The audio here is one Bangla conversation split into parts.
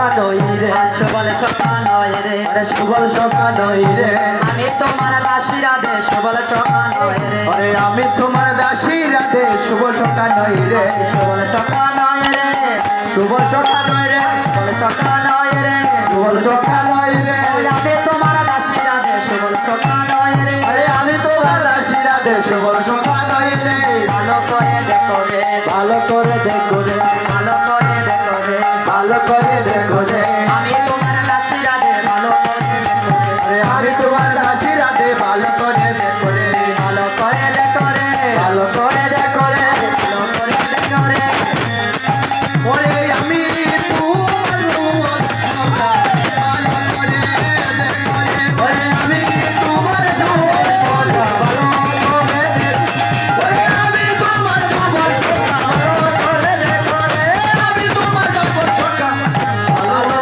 নই রে সুবল সখা নয় রে আরে সুবল সখা নই রে আমি তোমার দাসী রাধে সুবল সখা নয় রে আরে আমি তোমার দাসী রাধে সুবল সখা নই রে সুবল সখা নয় রে সুবল সখা নই রে সুবল সখা নয় রে সুবল সখা নই রে আমি তোমার দাসী রাধে সুবল সখা নয় রে আরে আমি তোমার দাসী রাধে সুবল সখা নই রে ভালো করে দেখো রে ভালো করে দেখো রে ভালো করে দেখো রে ভালো করে দেখো রে আমি তোমার দাসী রাধে ভালো করে দেখো রে আরে আমি তোমার দাসী রাধে ভালো করে দেখো রে ভালো করে দেখো রে ভালো করে দেখো রে ভালো করে দেখো রে ওরে আমি তোমার সখা ভালো করে দেখো রে ওরে আমি তোমার সখা ভালো করে দেখো ওরে আমি তোমার সখা ভালো করে দেখো রে আমি তোমার সখা ভালো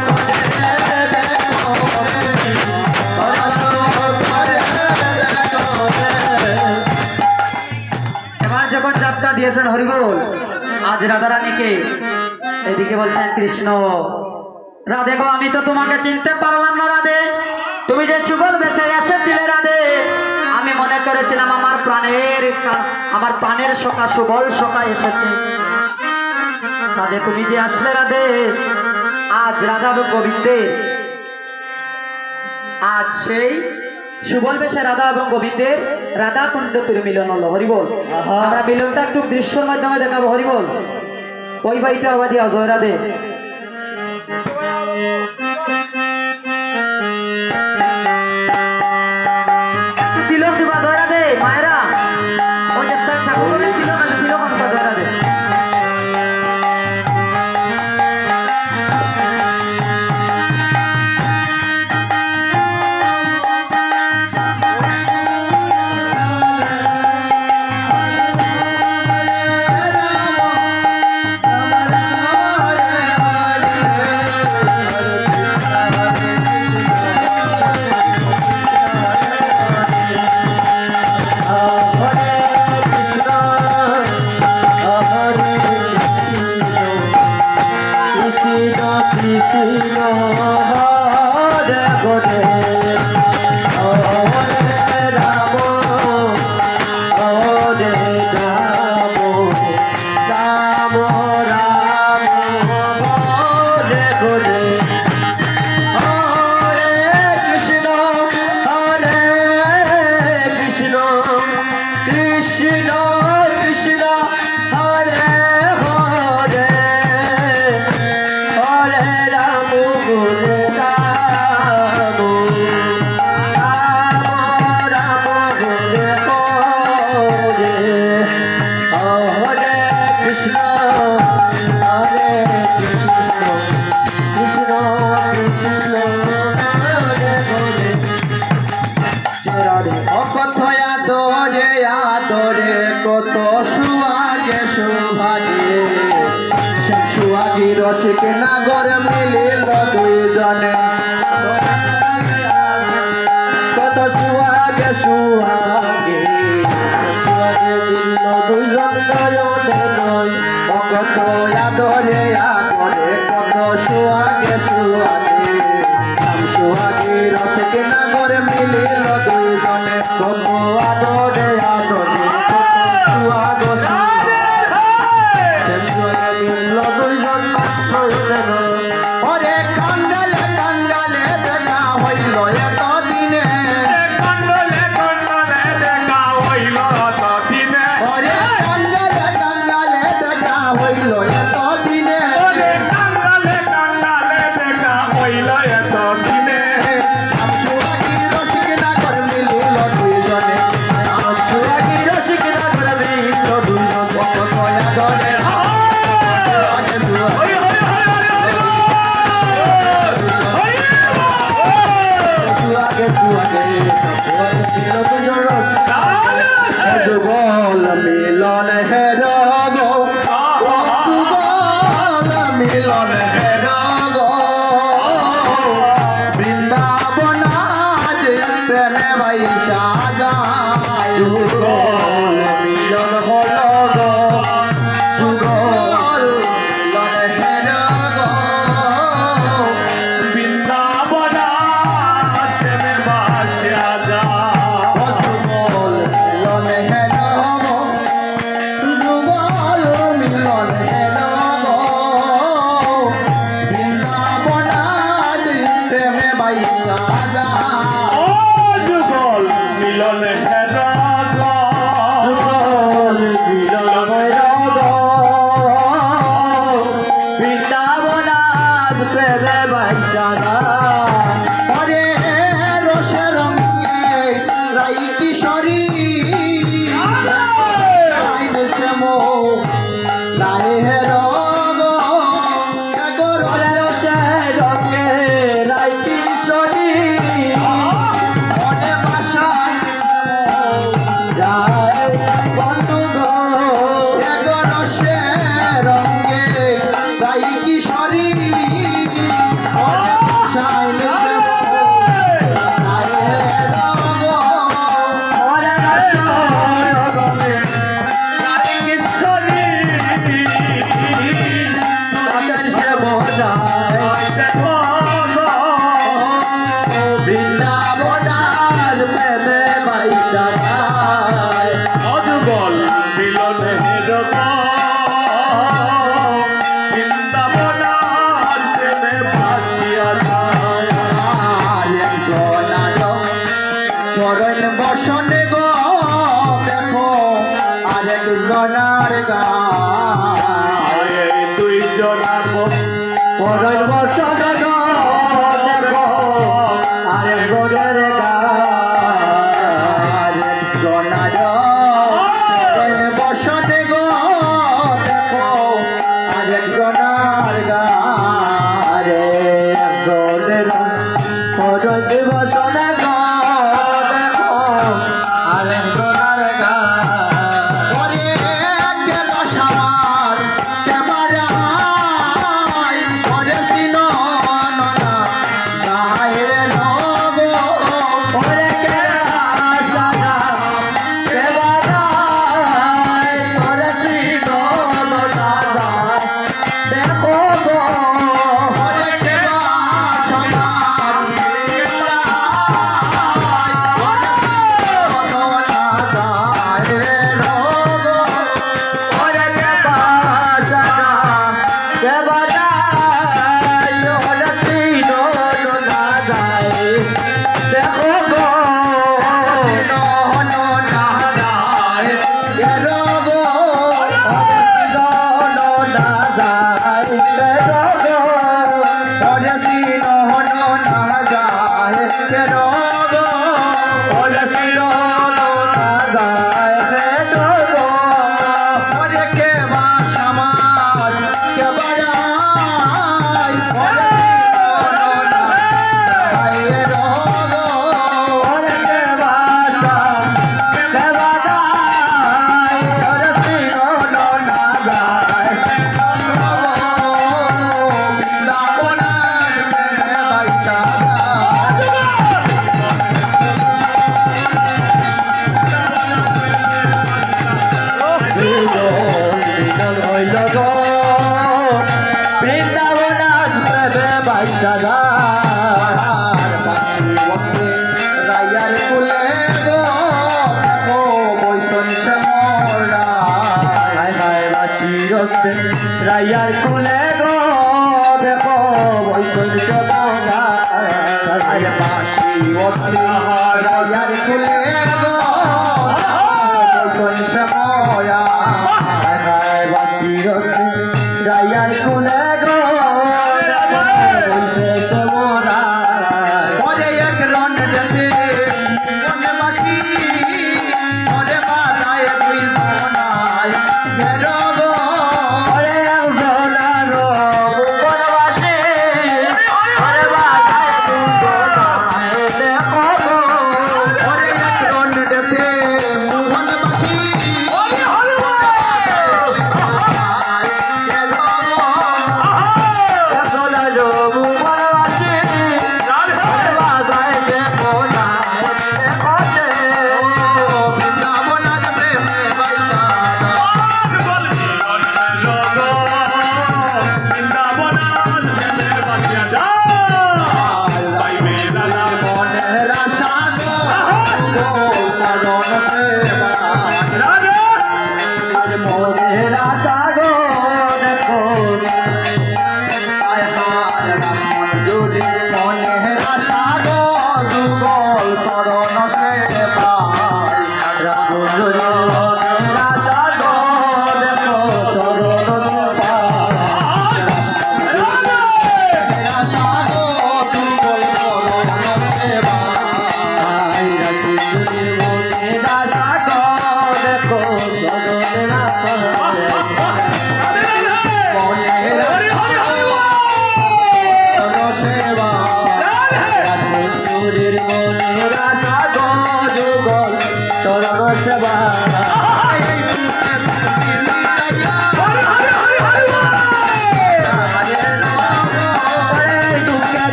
এবার যখন যাত্রা দিয়েছেন হরিবোল আজ রাধারানীকে এদিকে বলছেন কৃষ্ণ রাধে গো আমি তো তোমাকে চিনতে পারলাম না রাধে তুমি যে সুবল বেশে এসেছিলে রাধে আমি মনে করেছিলাম আমার প্রাণের সখা সুবল সখা এসেছে রাধে তুমি যে আসলে রাধে আজ রাধা গোবিন্দের আজ সেই সুবল বেশে রাধা এবং গোবিন্দের রাধা কুণ্ড মিলন হলো হরিবল আমরা মিলনটা একটু দৃশ্যের মাধ্যমে দেখাবো হরিবল ওই বাড়িটা আবার দিয়া জয় রাধে তিলক দিবা জয় রাধে মায়েরা ওই যে ঠাকুর তিলক আছে তিলক আনবা জয় রাধে রসিক নাগর মিলিল দুইজনে কত সুহাগে সুহাগে মিলল দুইজন নয়নে নয় কত আদরে আদরে কত সুহাগে সুহাগে সুহাগে রসিক নাগর মিলিল দুইজনে কত আদরে আদরে কত সুহাগ ওরে কাঙ্গালে কাঙ্গালে দেখা হইল এত দিনে কাঙ্গালে কাঙ্গালে দেখা হইল এত দিনে ওরে কাঙ্গালে কাঙ্গালে দেখা হইল এত দিনে ওরে কাঙ্গালে কাঙ্গালে দেখা হইল এত দিনে সুহাগী রসিক নাগর মিলিল দুইজনে সুহাগী রসিক নাগর মিলিল দুইজনে কত আদরে যুগল মিলন হের গো যুগল মিলন হের গো বৃন্দাবন আজ প্রেমে বৈশা যায় যুগল মিলন হল গো যুগল মিলন হের গো অযুগল মিলনের বৃন্দাবনার প্রেমে ভাসিয়া যায়। চরণ বসনে গো দেখো আরেক জনার গায়ে দুই জনা চরণ বসনে গো দেখো আরেক জনের গায়ে জনার চরণ বসনে গো দেখো আরেক জনার গায়ে জনের চরণ বসনে গো রাইয়ার কুলে গো দেখো বৈশস্য রাইয়ার কুলে গো রাইয়ার কুলে গো এক রন যেতে মনে বাসি মনে বানায় দুই মনায়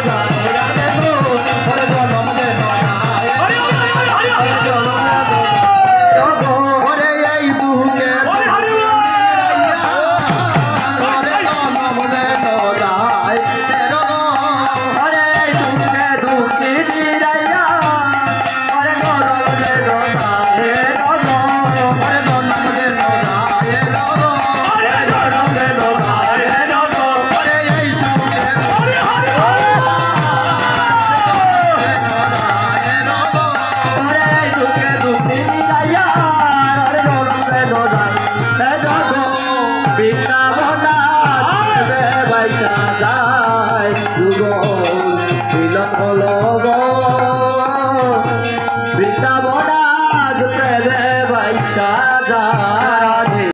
Hare যুগল মিলন হলো